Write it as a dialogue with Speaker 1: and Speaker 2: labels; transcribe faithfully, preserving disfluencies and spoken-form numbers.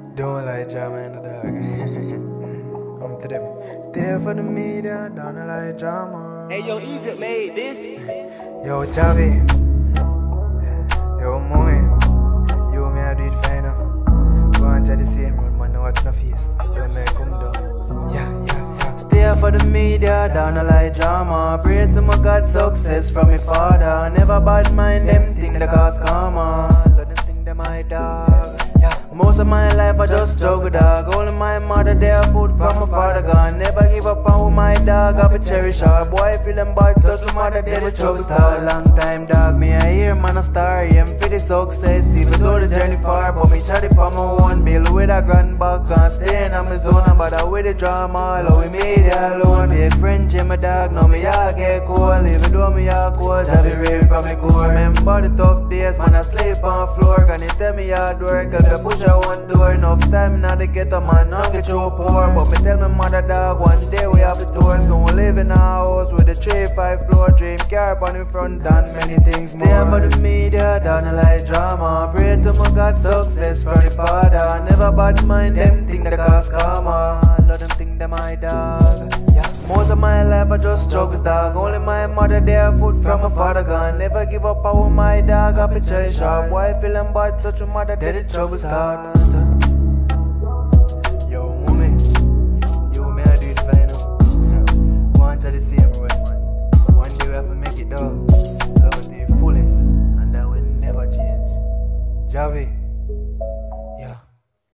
Speaker 1: Don't like drama in the dog. I'm to them. Stay for the media, don't like drama.
Speaker 2: Hey, yo, Egypt made this.
Speaker 1: Yo, Javvii. Yo, mommy. You me I do it fine now. Go and try the same road, man. Now watch no face. Don't let come down. Yeah, yeah, yeah. Stay for the media, don't like drama. Pray to my God success from my father. Never bad mind them thing that cause karma. Let them think them my dog. Yeah. Most of my life I just struggle, dog. Only my mother there food from my father gone. Never give up on my dog, I be cherish her. Boy feeling bad, touch my mother there the trouble start. Long time dog, me I hear man a star. Aim for the success, even though the journey far. But me try to for my own bill with a grand back and staying on my zone. But I with the drama, all we made it alone. Big friend Jimmy dog, now me all get cold. Even though me all cold, Javvii real from me core. Remember the tough days, man I sleep on floor. Can you tell me hard work, cause I push out one door. Enough time now to get a man, not get you poor. But me tell my mother dog, one day we have the tour. So we live in a house with a three, five floor dream car on in front and many things more. Stay for the media, don't like drama. Pray to my God success from the father. Never bad mind them think that cause karma. Love them think them my dog. Yeah. Most of my life I just struggles dog. Only my mother there food from my father gone. Never give up on my dog, I be cherish her. Boy feeling bad, touch my mother, there the trouble start.